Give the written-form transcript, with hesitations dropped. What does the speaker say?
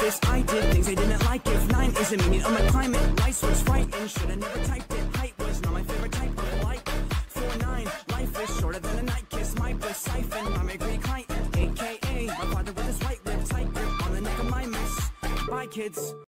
this, I did things they didn't like. If 9 isn't meaning on my climate, life was frightening. Should've never typed it. Height was not my favorite type of like 4'9". Life is shorter than a night kiss. My bliss siphon. I'm a Greek Titan, aka my father with his white lip, tight grip on the neck of my miss. Bye, kids.